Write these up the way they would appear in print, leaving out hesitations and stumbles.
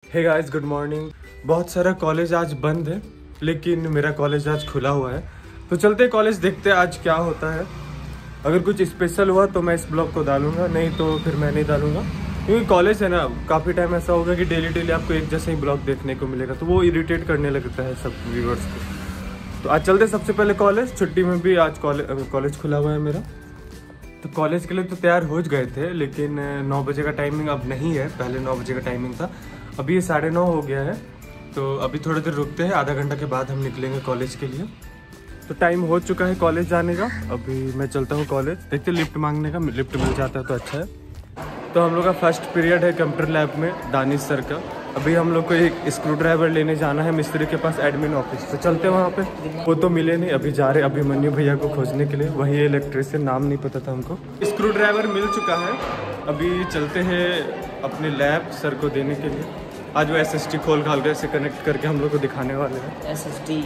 Hey guys, good morning. बहुत सारा college आज बंद है, लेकिन मेरा कॉलेज आज खुला हुआ है। तो चलते कॉलेज, देखते हैं आज क्या होता है। अगर कुछ स्पेशल हुआ तो मैं इस ब्लॉग को डालूंगा, नहीं तो फिर मैं नहीं डालूंगा। क्योंकि कॉलेज है ना, काफ़ी टाइम ऐसा होगा कि डेली आपको एक जैसा ही ब्लॉग देखने को मिलेगा, तो वो इरिटेट करने लगता है सब व्यूवर्स को। तो आज चलते सबसे पहले कॉलेज। छुट्टी में भी आज कॉलेज खुला हुआ है मेरा। तो कॉलेज के लिए तो तैयार हो गए थे, लेकिन 9 बजे का टाइमिंग अब नहीं है। पहले 9 बजे का टाइमिंग था, अभी ये 9:30 हो गया है। तो अभी थोड़ी देर रुकते हैं, आधा घंटा के बाद हम निकलेंगे कॉलेज के लिए। तो टाइम हो चुका है कॉलेज जाने का। अभी मैं चलता हूँ कॉलेज, देखते लिफ्ट मांगने का, लिफ्ट मिल जाता है तो अच्छा है। तो हम लोग का फर्स्ट पीरियड है कंप्यूटर लैब में, दानिश सर का। अभी हम लोग को एक स्क्रू ड्राइवर लेने जाना है मिस्त्री के पास, एडमिन ऑफिस। तो चलते हैं वहाँ पे। वो तो मिले नहीं, अभी जा रहे अभिमन्यु भैया को खोजने के लिए। वही इलेक्ट्रिशियन, नाम नहीं पता था हमको। स्क्रू ड्राइवर मिल चुका है, अभी चलते हैं अपने लैब सर को देने के लिए। आज वो SST खोल खाल कर से कनेक्ट करके हम लोग को दिखाने वाले हैं। SST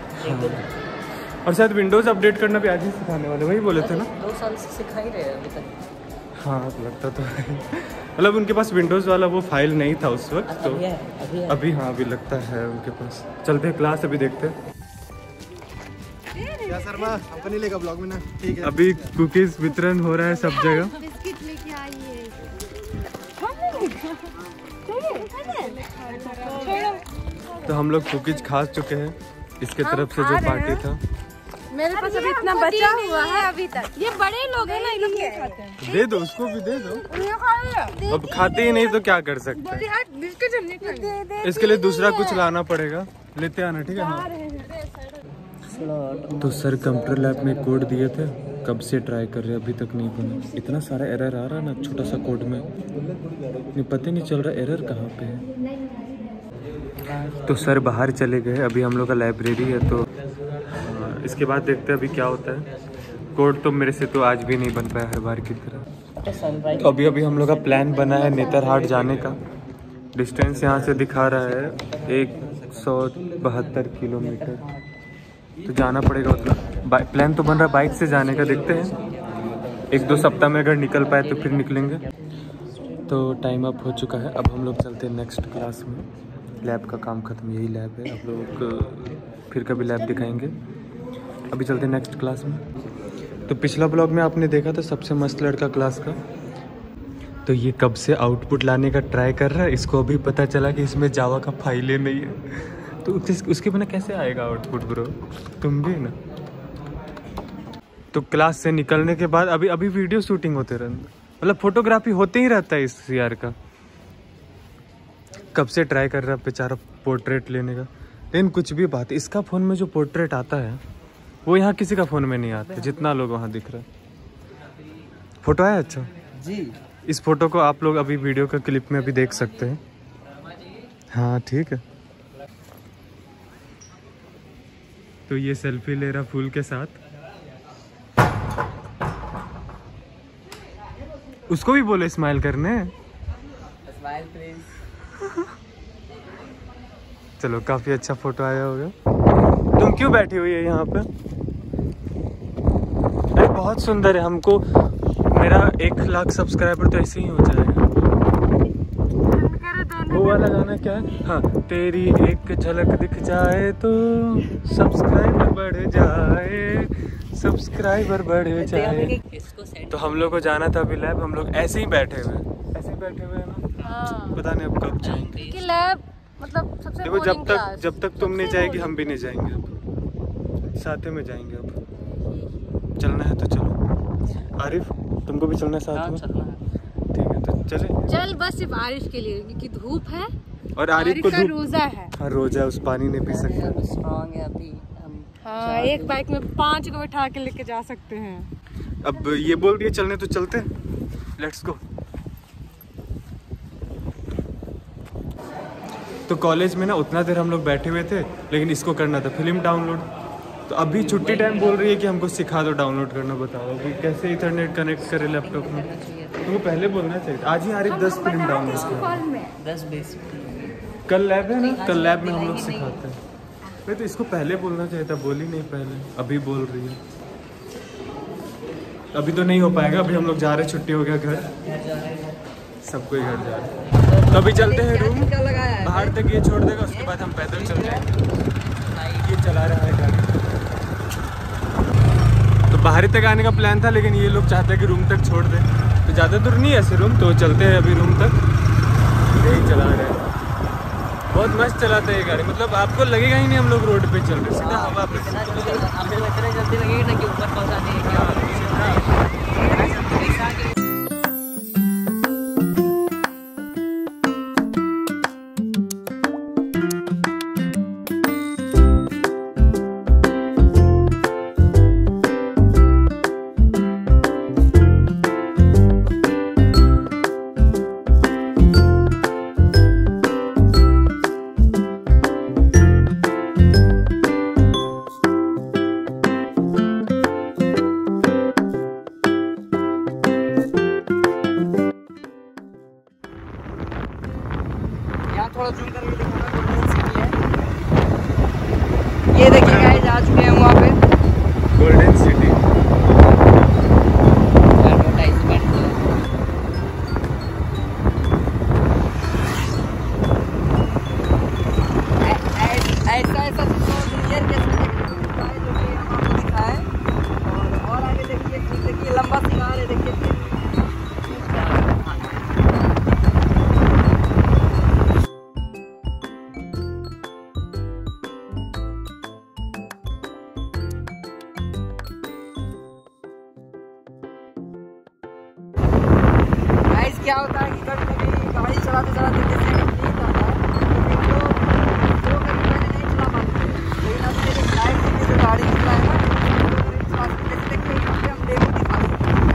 और शायद विंडोज़ अपडेट करना भी आज ही सिखाने वाले, वही बोले थे ना। 2 साल से सिखा ही रहे हैं अभी तक। हाँ, लगता तो है। मतलब उनके पास विंडोज़ वाला वो फाइल नहीं था उस वक्त, तो अभी हाँ, अभी लगता है उनके पास। चलते हैं क्लास, अभी देखते हैं। क्या शर्मा, हमको नहीं लेगा ब्लॉग में ना, ठीक है। अभी कुकीज वितरण हो रहा है सब जगह। बिस्किट लेके आइए। तो हम लोग कुकीज खा चुके हैं, इसके तरफ से जो पार्टी था। मेरे पास अभी इतना बचा हुआ है अभी तक। ये बड़े लोग हैं ना, ये लोग नहीं खाते हैं। दे दो, उसको भी दे दो। अब खाते ही नहीं तो क्या कर सकते हैं। इसके लिए दूसरा कुछ लाना पड़ेगा, लेते आना, ठीक है ना। तो सर कंप्यूटर लैब में कोड दिए थे, कब से ट्राई कर रहे हैं, अभी तक नहीं बना। इतना सारा एरर आ रहा है ना छोटा सा कोड में, पता नहीं चल रहा एरर कहाँ पे है। तो सर बाहर चले गए, अभी हम लोग का लाइब्रेरी है, तो इसके बाद देखते हैं अभी क्या होता है। कोड तो मेरे से तो आज भी नहीं बन पाया हर बार की तरह। तो अभी हम लोग का प्लान बना है नेतरहाट जाने का। डिस्टेंस यहाँ से दिखा रहा है 172 किलोमीटर, तो जाना पड़ेगा उतना। प्लान तो बन रहा है बाइक से जाने का, देखते हैं 1-2 सप्ताह में अगर निकल पाए तो फिर निकलेंगे। तो टाइम अप हो चुका है, अब हम लोग चलते हैं नेक्स्ट क्लास में। लैब का काम खत्म, यही लैब है। आप लोग फिर कभी लैब दिखाएंगे, अभी चलते हैं नेक्स्ट क्लास में। तो पिछला ब्लॉग में आपने देखा था सबसे मस्त लड़का क्लास का, तो ये कब से आउटपुट लाने का ट्राई कर रहा है। इसको अभी पता चला कि इसमें जावा का फाइलें नहीं है, तो उसके बिना कैसे आएगा आउटपुट ब्रो, तुम भी ना। तो क्लास से निकलने के बाद अभी वीडियो शूटिंग होते रहना, मतलब फोटोग्राफी होते ही रहता है इस यार का। कब से ट्राई कर रहा है बेचारा पोर्ट्रेट लेने का, लेकिन कुछ भी बात है, इसका फ़ोन में जो पोर्ट्रेट आता है वो यहाँ किसी का फ़ोन में नहीं आता, जितना लोग वहाँ दिख रहा है। फोटो है अच्छा जी। इस फोटो को आप लोग अभी वीडियो का क्लिप में भी देख सकते हैं। हाँ ठीक है। तो ये सेल्फी ले रहा फूल के साथ, उसको भी बोले स्माइल करने। Smile please. चलो, काफी अच्छा फोटो आया होगा। तुम क्यों बैठी हुई है यहाँ पे? अरे बहुत सुंदर है। हमको मेरा 1 लाख सब्सक्राइबर तो ऐसे ही हो जाएगा। वो वाला गाना क्या है? हाँ, तेरी एक झलक दिख जाए तो सब्सक्राइबर बढ़ जाए, सब्सक्राइबर बढ़ जाए। तो हम लोग को जाना था अभी लैब, हम लोग ऐसे ही बैठे हुए हैं ना। पता नहीं अब कब जाएंगे कि लैब, मतलब सबसे देखो, जब तक तुम नहीं जाएगी हम भी नहीं जाएंगे। अब साथ में जाएंगे। अब चलना है तो चलो। आरिफ, तुमको भी चलना है साथ में? ठीक है, तो चल बस सिर्फ आरिफ के लिए, क्योंकि धूप है और आरिफ को रोजा है। हाँ, रोजा, उस पानी नहीं पी सकता। स्ट्रांग है अभी हम। हाँ, एक बाइक में 5 को बैठा के लेके जा सकते हैं। अब ये बोल दिए चलने, तो चलते हैं, लेट्स गो। तो कॉलेज में ना उतना देर हम लोग बैठे हुए थे, लेकिन इसको करना था फिल्म डाउनलोड। तो अभी छुट्टी टाइम बोल रही है कि हमको सिखा दो डाउनलोड करना। बताओ अभी कैसे इथरनेट कनेक्ट करे लैपटॉप में। तुमको पहले बोलना चाहिए। आज ही आरिफ 10 फिल्म डाउनलोड कर। 10 बेसिक। कल लैब है ना, कल लैब में हम लोग सिखाते हैं। नहीं तो इसको पहले बोलना चाहिए था, बोली नहीं पहले, अभी बोल रही है। अभी तो नहीं हो पाएगा, अभी हम लोग जा रहे, छुट्टी हो गया घर, सबको ही घर जा रहे। तो अभी चलते हैं रूम। तक ये छोड़ देगा, उसके बाद हम पैदल चल जाएंगे। ये चला रहा है गाड़ी। तो बाहरी तक आने का प्लान था, लेकिन ये लोग चाहते हैं कि रूम तक छोड़ दे। तो ज़्यादा दूर नहीं है ऐसे रूम, तो चलते हैं अभी रूम तक। यही चला रहे हैं, बहुत मस्त चलाता है ये गाड़ी। मतलब आपको लगेगा ही नहीं हम लोग रोड पे चल रहे, सीधा हवा पे। आपको लगता है जल्दी लगेगी ना कि ऊपर पहुंचा देंगे क्या? थोड़ा जूम करके दिखाना, गोल्डन सिटी है। ये देखिए गाइस, आ चुके हैं वहाँ पे। गोल्डन सिटी एडवर्टाइजमेंट ऐसा ऐसा क्लियर कैसे दिखता है, जो कि हम आपको दिखाएं। और आगे देखिए लंबा सिंगार है, देखिए। क्या होता है कि कभी गाड़ी चलाते चलाते जैसे नींद आता है, तो कभी मैंने नहीं चला पाते। लेकिन अब मेरे फ्लाइट में जो गाड़ी चलाए ना, जैसे देखिए यहाँ पे हम डेमो दिखा सकते हैं।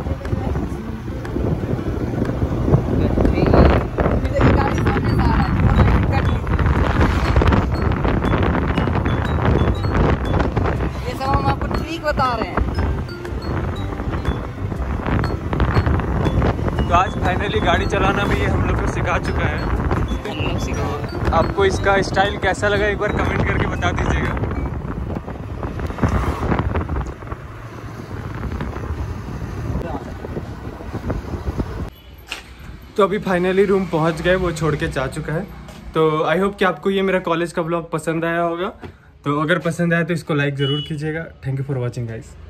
देखिए गाड़ी सामने से आ रहा है, थोड़ा सा कट लीजिए। ये सब हम आपको ट्रिक बता रहे हैं। तो आज फाइनली गाड़ी चलाना भी ये हम लोग को सिखा चुका है। आपको इसका स्टाइल कैसा लगा एक बार कमेंट करके बता दीजिएगा। तो अभी फाइनली रूम पहुंच गए, वो छोड़ के जा चुका है। तो आई होप कि आपको ये मेरा कॉलेज का ब्लॉग पसंद आया होगा। तो अगर पसंद आया तो इसको लाइक ज़रूर कीजिएगा। Thank you for watching guys.